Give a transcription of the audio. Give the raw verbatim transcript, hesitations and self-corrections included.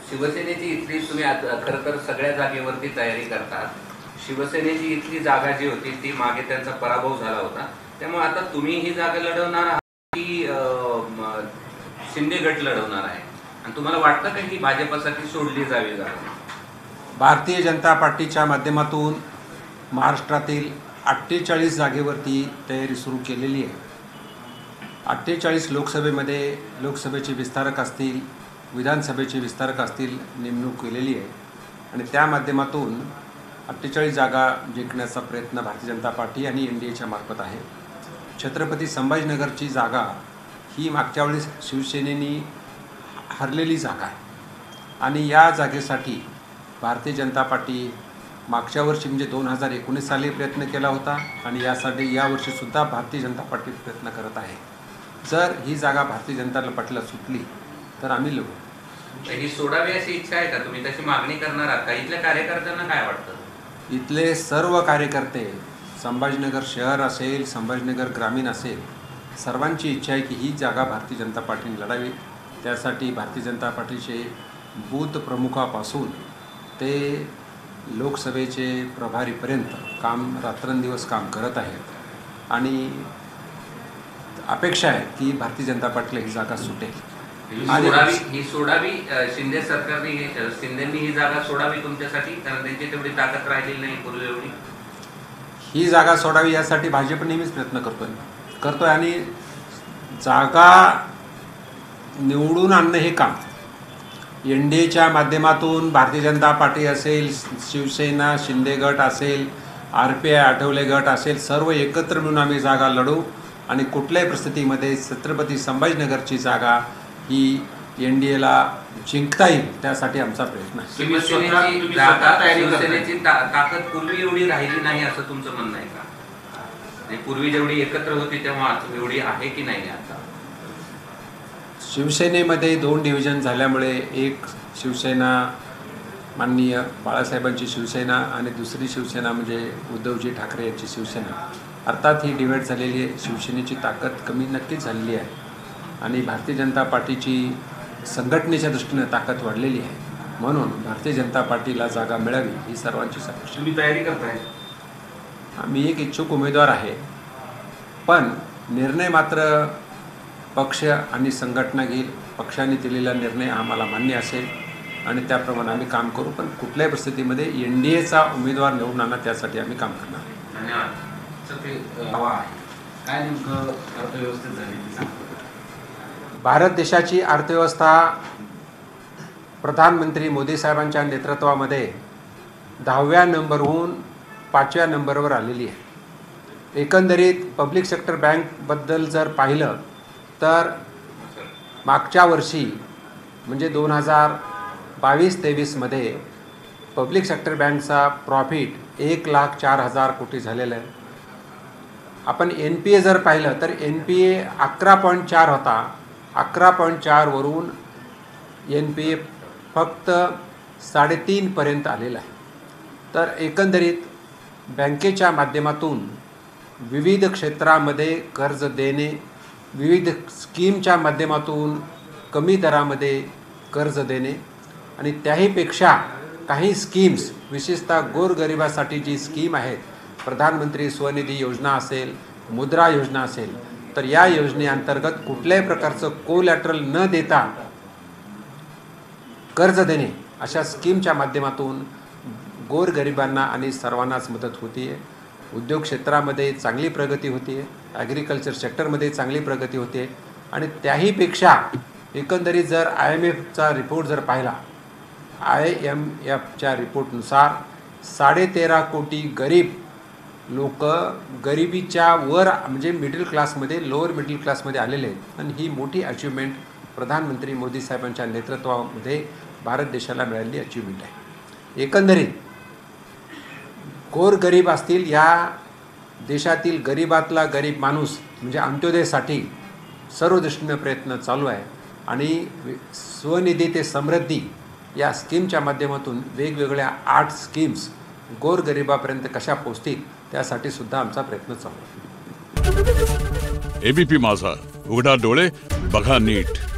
शिवसेनेची इथली तुम्ही खरं तर सगळ्या जागेवरती तयारी करतात. शिवसेनेची इथली जागा जी होती ती मागे त्यांचा पराभव झाला होता, त्यामुळे आता तुम्ही ही जागा लढवणार आहात की शिंदे गट लढवणार आहे, आणि तुम्हाला वाटतं का की भाजपसाठी सोडली जावी जागा? भारतीय जनता पार्टीच्या माध्यमातून महाराष्ट्रातील अठ्ठेचाळीस जागेवरती तयारी सुरू केलेली आहे. अठ्ठेचाळीस लोकसभेमध्ये लोकसभेचे विस्तारक असतील, विधानसभेचे विस्तारक असतील नेमणूक केलेली आहे, आणि त्या माध्यमातून अठ्ठेचाळीस जागा जिंकण्याचा प्रयत्न भारतीय जनता पार्टी आणि एन डी एच्या मार्फत आहे. छत्रपती संभाजीनगरची जागा ही मागच्या वेळेस शिवसेनेनी हरलेली जागा आहे, आणि या जागेसाठी भारतीय जनता पार्टी मागच्या वर्षी म्हणजे दोन हजार एकोणीस साली प्रयत्न केला होता, आणि यासाठी यावर्षीसुद्धा भारतीय जनता पार्टी प्रयत्न करत आहे. जर ही जागा भारतीय जनता पार्टीला सुटली तर आम्ही लढू. ही सोडावी अशी इच्छा आहे का? तुम्ही तशी मागणी करणार आहात का? इथल्या कार्यकर्त्यांना काय वाटतं? इथले सर्व कार्यकर्ते, संभाजीनगर शहर असेल, संभाजीनगर ग्रामीण असेल, सर्वांची इच्छा आहे की ही जागा भारतीय जनता पार्टीने लढावी. त्यासाठी भारतीय जनता पार्टीचे बूथ प्रमुखापासून ते लोकसभेचे प्रभारीपर्यंत काम रात्रंदिवस काम करत आहेत, आणि अपेक्षा आहे की भारतीय जनता पार्टीला ही जागा सुटेल. सोडावी ही सोडावी शिंदे सरकारने शिंदेंनी ही जागा सोडावी तुमच्यासाठी, कारण त्यांची तेवढी ताकद राहिलेली नाही पूर्वी एवढी. ही जागा सोडावी यासाठी भाजप नेहमीच प्रयत्न करतोय करतोय आणि जागा निवडून आणणं हे काम एन डी एच्या माध्यमातून भारतीय जनता पार्टी असेल, शिवसेना शिंदे गट असेल, आर पी आय आठवले गट असेल, सर्व एकत्र मिळून आम्ही जागा लढू, आणि कुठल्याही परिस्थितीमध्ये छत्रपती संभाजीनगरची जागा ही एन डी एला जिंकता येईल त्यासाठी आमचा प्रयत्न आहे. शिवसेनेची जागा शिवसेनेची ताकद पूर्वी एवढी राहिली नाही असं तुमचं म्हणणं आहे का? पूर्वी जेवढी एकत्र होती तेव्हा एवढी आहे की नाही आता? शिवसेनेमध्ये दोन डिव्हिजन झाल्यामुळे एक शिवसेना माननीय बाळासाहेबांची शिवसेना आणि दुसरी शिवसेना म्हणजे उद्धवजी ठाकरे यांची शिवसेना, अर्थात ही डिवाईड झालेली आहे. शिवसेनेची ताकद कमी नक्कीच झालेली आहे, आणि भारतीय जनता पार्टीची संघटनेच्या दृष्टीने ताकद वाढलेली आहे. म्हणून भारतीय जनता पार्टीला जागा मिळावी ही सर्वांची अपेक्षा. तुम्ही तयारी करताय? मी एक इच्छुक उमेदवार आहे, पण निर्णय मात्र पक्ष आणि संघटना घेईल. पक्षाने दिलेला निर्णय आम्हाला मान्य असेल आणि त्याप्रमाणे आम्ही काम करू, पण कुठल्याही परिस्थितीमध्ये एन डी एचा उमेदवार निवडून आणा त्यासाठी आम्ही काम करणार. धन्यवाद. काय नेमकं अर्थव्यवस्थेत झाली? भारत देशाची अर्थव्यवस्था प्रधानमंत्री मोदी साहेबांच्या नेतृत्वामध्ये दहाव्या नंबरहून पाचव्या नंबरवर आलेली आहे. एकंदरीत पब्लिक सेक्टर बँकबद्दल जर पाहिलं तर मागच्या वर्षी म्हणजे दोन हजार बावीस तेवीसमध्ये पब्लिक सेक्टर बँकचा प्रॉफिट एक लाख चार हजार कोटी झालेला आहे. आपण एन पी ए जर पाहिलं तर एन पी ए अकरा पॉईंट चार होता, अकरा पॉईंट चारवरून एन पी ए फक्त साडेतीनपर्यंत आलेला आहे. तर एकंदरीत बँकेच्या माध्यमातून विविध क्षेत्रामध्ये कर्ज देणे, विविध स्कीमच्या माध्यमातून कमी दरामध्ये कर्ज देणे, आणि त्याहीपेक्षा काही स्कीम्स विशेषतः गोरगरिबासाठी जी स्कीम आहेत, प्रधानमंत्री स्वनिधी योजना असेल, मुद्रा योजना असेल, तर या योजनेअंतर्गत कुठल्याही प्रकारचं कोलॅटरल न देता कर्ज देणे, अशा स्कीमच्या माध्यमातून गोरगरिबांना आणि सर्वांनाच मदत होती आहे. उद्योग क्षेत्रामध्ये चांगली प्रगती होती आहे, ॲग्रिकल्चर सेक्टरमध्ये चांगली प्रगती होते, आणि त्याहीपेक्षा एकंदरीत जर आय एम एफचा रिपोर्ट जर पाहिला, आय एम एफच्या रिपोर्टनुसार साडेतेरा कोटी गरीब लोक गरिबीच्या वर म्हणजे मिडल क्लासमध्ये, लोअर मिडल क्लासमध्ये आलेले आहेत, आणि ही मोठी अचिव्हमेंट प्रधानमंत्री मोदी साहेबांच्या नेतृत्वामध्ये भारत देशाला मिळालेली अचिव्हमेंट आहे. एकंदरीत गोरगरीब असतील, या देशातील गरीबातला गरीब माणूस म्हणजे अंत्योदयसाठी सर्व दृष्टीनं प्रयत्न चालू आहे, आणि स्वनिधी ते समृद्धी या स्कीमच्या माध्यमातून वेगवेगळ्या आठ स्कीम्स गोरगरिबापर्यंत कशा पोहोचतील त्यासाठी सुद्धा आमचा प्रयत्न चालू आहे. एबीपी माझा, उघडा डोळे बघा नीट.